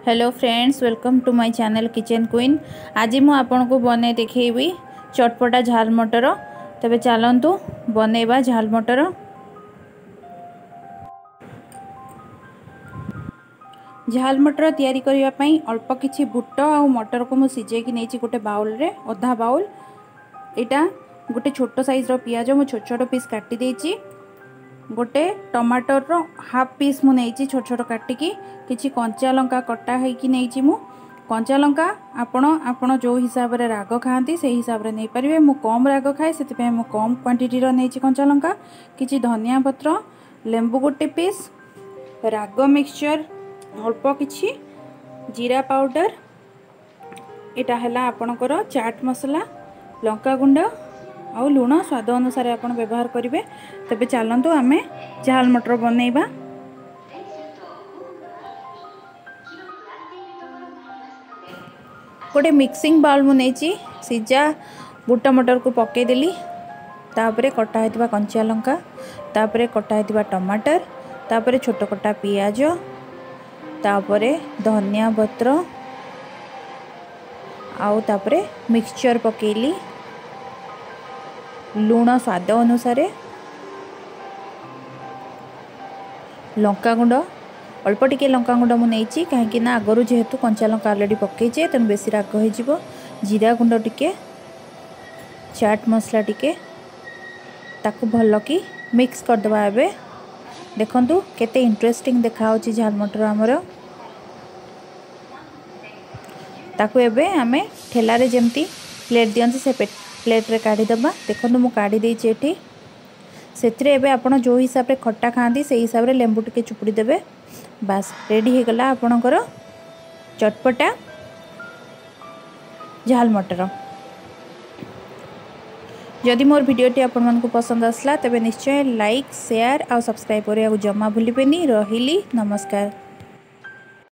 Hello friends, welcome to my channel kitchen queen. आज मु आपन को बने देखैबी चटपटा झाल मटर। तबे चलंतु बनेबा झाल मटर। झाल मटर तैयारी करिया पई अल्प किछि बुट आ मटर को मु सिजे कि नेछि गोटे बाउल रे आधा बाउल। एटा गोटे छोटो साइज रो पियाज मु छोट छोट पीस काटी देछि। गोटे टमाटर रो हाफ पीस मु नेछि छोट छोट काटिकी। किछि कंचा लंका कटा है कि नेछि मु। कंचा लंका आपण जो हिसाब रे राग खाती से हिसाब रे नै परिबे। मु कम राग खाए सेति पे मु कम क्वांटिटी रो नेछि कंचा लंका। किछि धनिया पत्र, लेंबू गोटे पीस, राग मिक्सचर अल्प किछि, जीरा पाउडर, एटा हला आपणकर चाट मसला, लंका गुंड आ लुण स्वाद अनुसार आपण व्यवहार करेंगे। तबे चलतु आमे झाल मटर बनैबा। गोटे मिक्सिंग बाउल मु नेछि सिजा बुट मटर को पके देली। तापरे कटा हेतिबा कंचा लंका, तापरे कटा हेतिबा टमाटर, तापरे छोट कटा पियाज, तापरे धनिया पत्र आउ तापरे मिक्सचर पकेली। लुण स्वाद अनुसार, लंका गुंड अल्प टिके लंका गुंड मु नेछि कहीं ना आगरु जेहेतु कंचा लंका ऑलरेडी पकेचे तेन बेसी राग हो जिवो। जीरा गुंड टिके, चाट मसला टिके, ताकू भल की मिक्स कर दबा। एबे देखंतु केते इंटरेस्टिंग देखा होची झाल मटर हमर। ताकू एबे हमें ठेला रे जेमती प्लेट दियंती से प्लेट रे काढ़ी दबा। देखंतु मु काढ़ी देछि एठी। सेथिरे एबे आपण जो हिसाब रे खट्टा खांती से हिसाब रे लेंबू टिके चुपुड़ी देबे। बस रेडी हे गला आपणकर चटपटा झाल मटर। जदि मोर वीडियोटी आपण मन को पसंद आसला तबे निश्चय लाइक, शेयर और सब्सक्राइब करिया जमा भूलिबेनी। रहिली, नमस्कार।